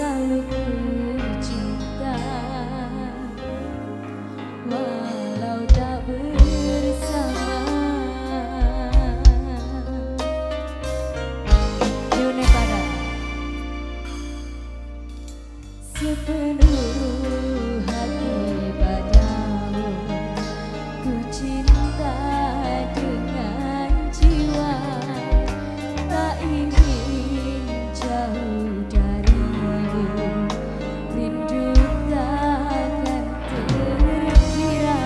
selalu ku cinta, walau tak bersama. Yune pada sepenuh hati padamu, ku cinta dengan jiwa, tak ingin jauh darimu, rindu takkan terkira.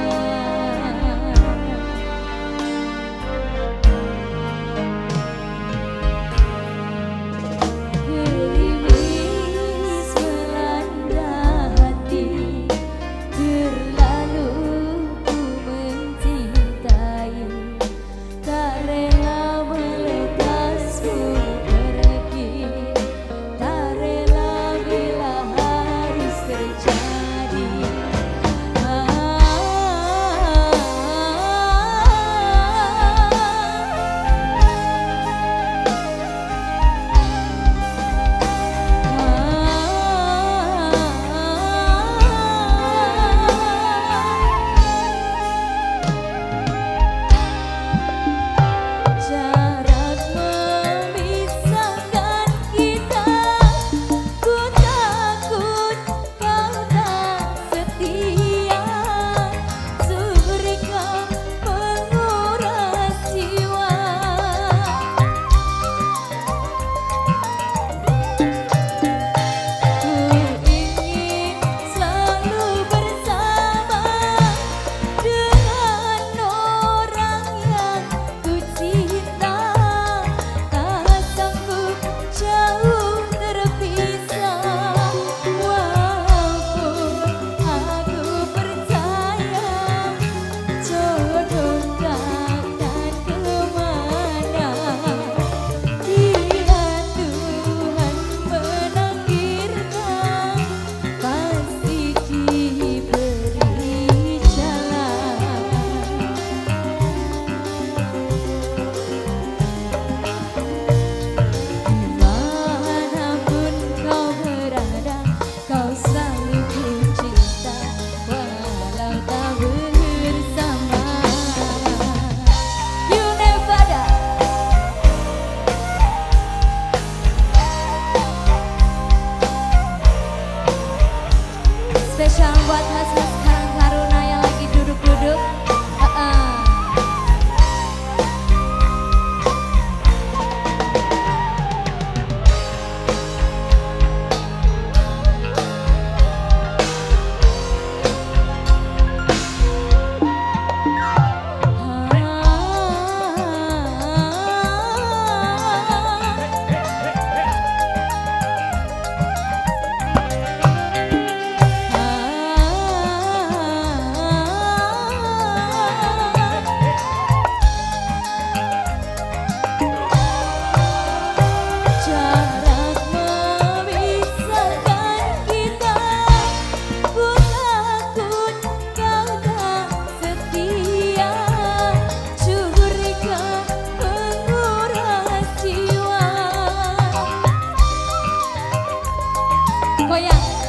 Gerimis melanda hati, terlalu ku mencintai, tak rela melepasmu pergi, tak rela bila harus terjadi. Jarak memisahkan kita, ku takut kau tak setia, surga menguras jiwa. Ku ingin selalu bersama dengan orang yang ku cinta, tak sanggup jauh terpisah, walaupun aku percaya jodoh takkan kemana, bila Tuhan menakdirkan pasti diberi jalan. Dimanapun kau berada, kau selalu ku cinta, walau tak bersama. Yune pada spesial buat Hasnas Karang Taruna yang lagi duduk-duduk. Jarak memisahkan kita, ku takut kau tak setia, curiga menguras jiwa. Goyang.